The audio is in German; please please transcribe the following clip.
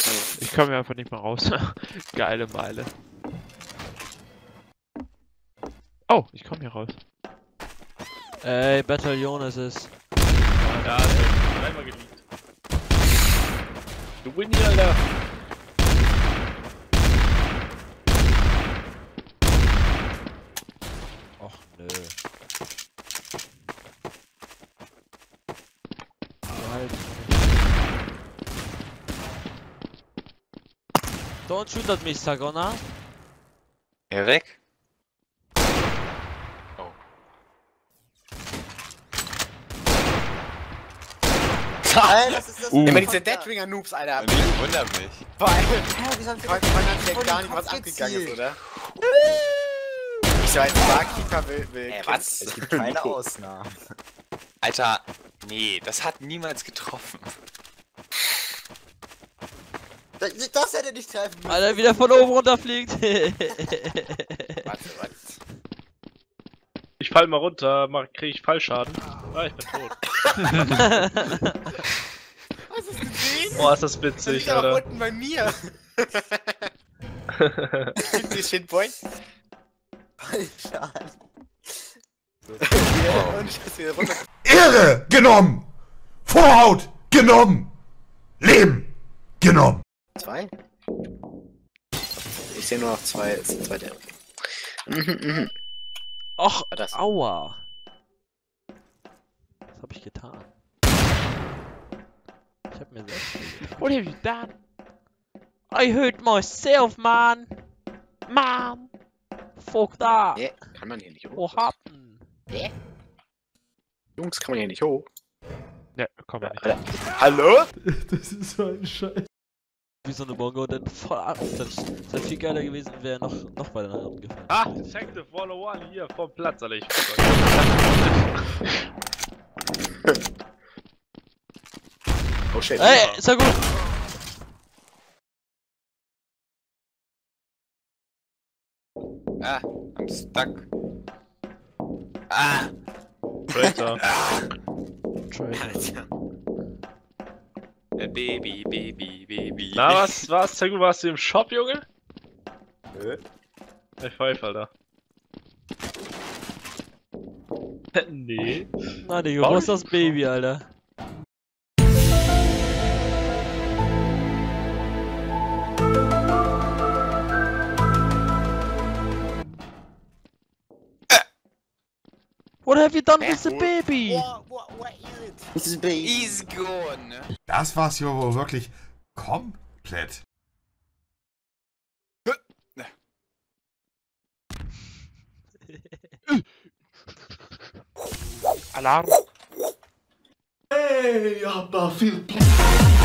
Ich komme hier einfach nicht mehr raus. Geile Meile. Oh, ich komme hier raus. Ey, Bataillon ist es. Ja, der ist dreimal geliebt. Du win hier, Alter. Och nö. Halt. Don't shoot at me, Sagona. Ja, weg. Alter, was ist das? Immer diese Deadringer Noobs, Alter. Ich wundere mich. Vor allem, man hat gar nicht, was abgegangen ist, oder? Ich so als Barkeeper will was? Es gibt keine Ausnahmen. Alter, nee, das hat niemals getroffen. Das hätte nicht treffen müssen. Alter, wie der von oben runterfliegt. Warte. Ich fall mal runter, krieg ich Fallschaden. Ah, ich bin tot. Hast du es gesehen? Boah, ist das Das witzig, liegt aber Alter. unten bei mir. Die Shitpoint. Fallschaden. Und ich muss wieder runter. Ehre genommen! Vorhaut genommen! Leben genommen! 2? Ich sehe nur noch 2. Es sind 2 der. Och, Das. aua. Was hab ich getan? Ich hab mir selbst... What have you done? I hurt myself, man! Man! Fuck that! Nee, kann man hier nicht hoch. What happened? Jungs, kann man hier nicht hoch. Ne, komm mal nicht. Alter. Hallo? Das ist so ein Scheiß. Wie so eine Bongo, denn voll ab. Das wäre viel geiler gewesen, wäre noch weiter nach unten gefallen. Ah, Detective 101 hier vom Platz, Alter. Ich Oh shit. Ey, ist ja gut! Ah, I'm stuck. Ah! Traitor. Alter. Baby. Na, was? Sehr gut, warst du im Shop, Junge? Nö. Ich pfeife, Alter. Nee. Na, Digga, wo ist das Baby, Alter? What have you done with the baby? What is it? This is baby. He's gone. Das war's hier wohl wirklich komplett. Alarm! Ey, ihr habt da viel Platz.